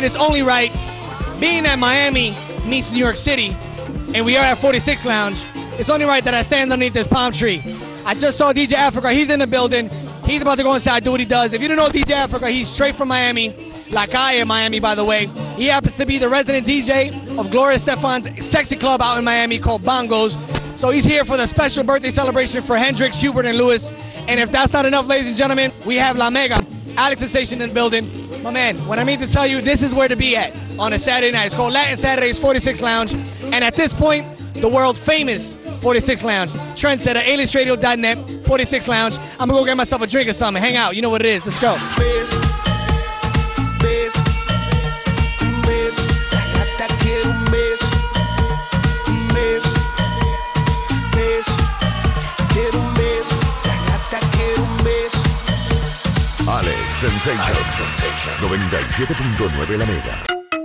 it's only right, being that Miami meets New York City, and we are at 46 Lounge, it's only right that I stand underneath this palm tree. I just saw DJ Africa. He's in the building. He's about to go inside, do what he does. If you don't know DJ Africa, he's straight from Miami. La Calle, Miami, by the way. He happens to be the resident DJ of Gloria Estefan's sexy club out in Miami called Bongos. So he's here for the special birthday celebration for Hendrix, Hubert, and Lewis. And if that's not enough, ladies and gentlemen, we have La Mega, Alex Sensation in the building. My man, what I mean to tell you, this is where to be at on a Saturday night. It's called Latin Saturdays 46 Lounge. And at this point, the world famous 46 Lounge. Trendsetter, A-List-Radio.net, 46 Lounge. I'm gonna go get myself a drink or something. Hang out. You know what it is. Let's go. Alex Sensation. 97.9 La Mega.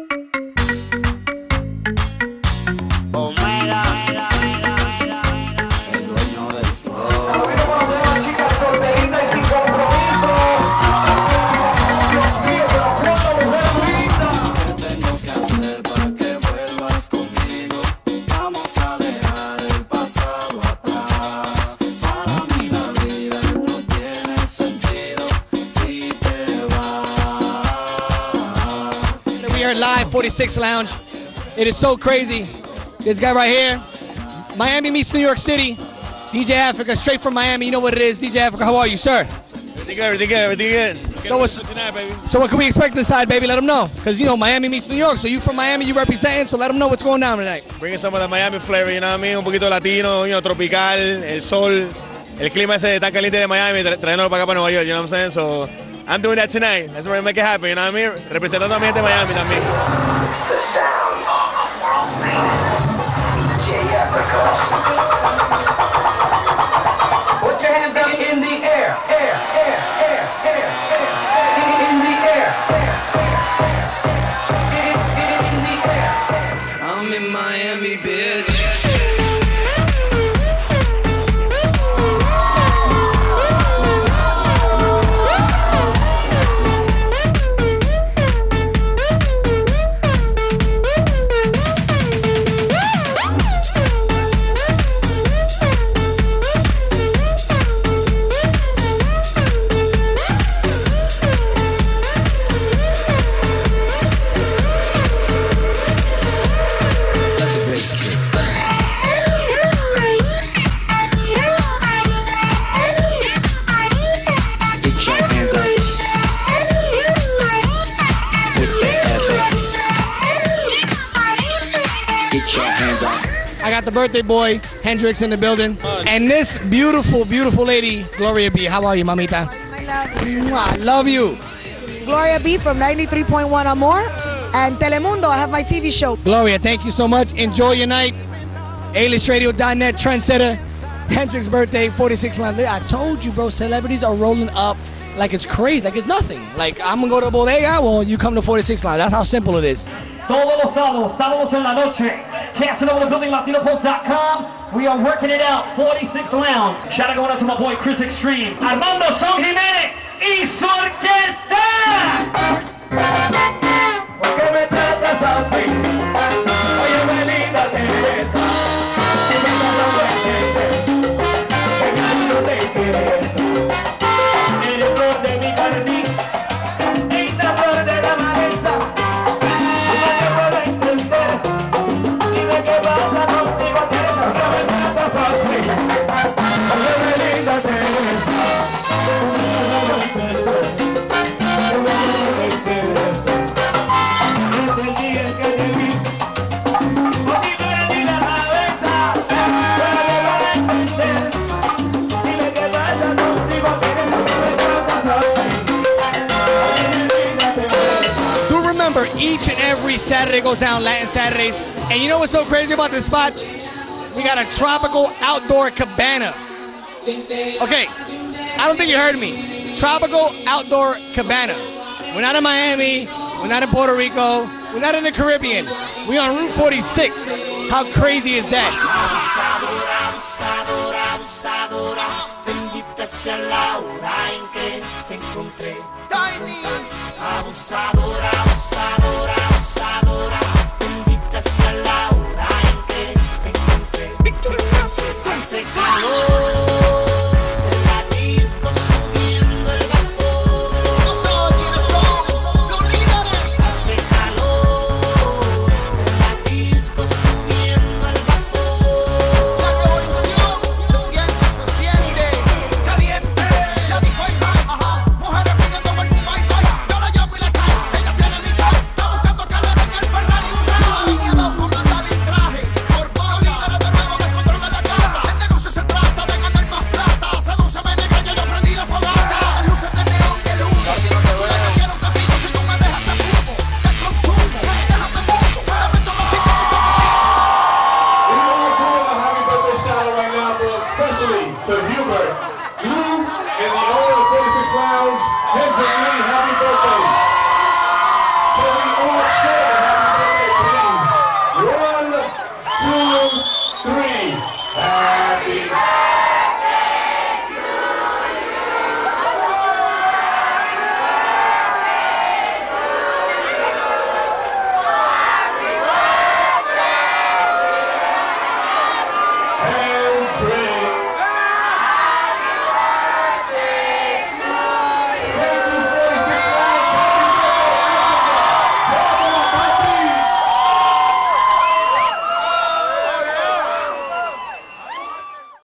Live 46 Lounge. It is so crazy. This guy right here, Miami meets New York City. DJ Africa, straight from Miami. You know what it is. DJ Africa, how are you, sir? Everything good. So what can we expect inside, baby? Let them know. Because, you know, Miami meets New York. So you from Miami, you representing. So let them know what's going down tonight. Bringing some of the Miami flavor, you know what I mean? Un poquito latino, you know, tropical, el sol, el clima ese tan caliente de Miami, trayéndolo para acá para Nueva York, you know what I'm saying? So I'm doing that tonight. That's where I make it happen, you know what I mean? Representando a mi gente de Miami también. The sounds of the world famous DJ Africa. Put your hands up in the air, air. In the air, in the air. I'm in Miami, bitch. I got the birthday boy, Hendrix, in the building. And this beautiful, beautiful lady, Gloria B. How are you, mamita? My love. I love you. Gloria B from 93.1 Amor. And Telemundo, I have my TV show. Gloria, thank you so much. Enjoy your night. A-List-Radio.net, Trendsetter, Hendrix birthday, 46 Lounge. I told you, bro, celebrities are rolling up like it's crazy, like it's nothing. Like, I'm going to go to the bodega, well, you come to 46 Lounge. That's how simple it is. Todos los sábados en la noche. Casting over the building, LatinoPulse.com. We are working it out. 46 Lounge. Shout out going out to my boy Chris Extreme. Armando Son Jiménez y su orquesta. ¿Por qué me tratas así? Oye, mi linda Teresa. No te interesa. Eres flor de mi jardín. Linda flor de la maleza. Each and every Saturday goes down, Latin Saturdays. And you know what's so crazy about this spot? We got a tropical outdoor cabana. Okay, I don't think you heard me. Tropical outdoor cabana. We're not in Miami. We're not in Puerto Rico. We're not in the Caribbean. We're on Route 46. How crazy is that? Abusadora, abusadora.